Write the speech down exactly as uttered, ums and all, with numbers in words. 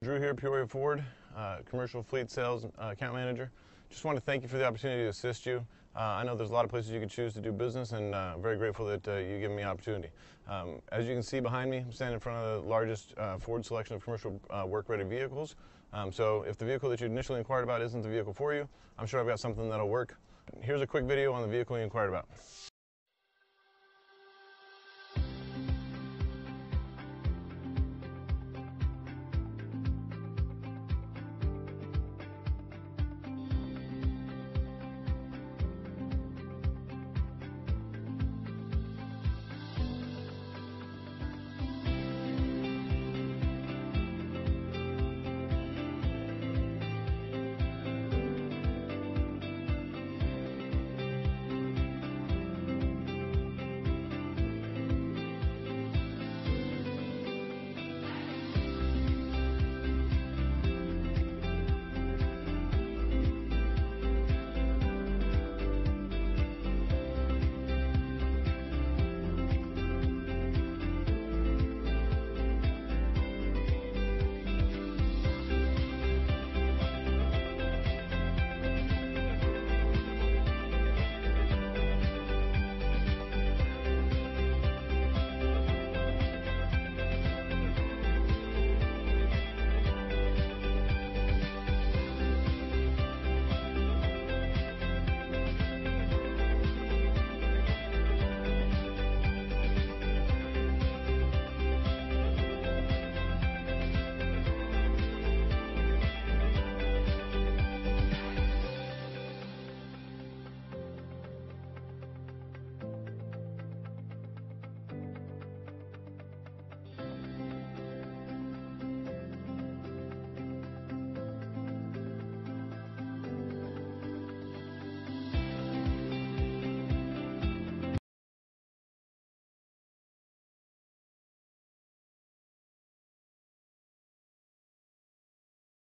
Drew here, Peoria Ford, uh, commercial fleet sales uh, account manager. Just want to thank you for the opportunity to assist you. Uh, I know there's a lot of places you can choose to do business, and uh, I'm very grateful that uh, you give me the opportunity. Um, as you can see behind me, I'm standing in front of the largest uh, Ford selection of commercial uh, work-ready vehicles. Um, so if the vehicle that you initially inquired about isn't the vehicle for you, I'm sure I've got something that'll work. Here's a quick video on the vehicle you inquired about.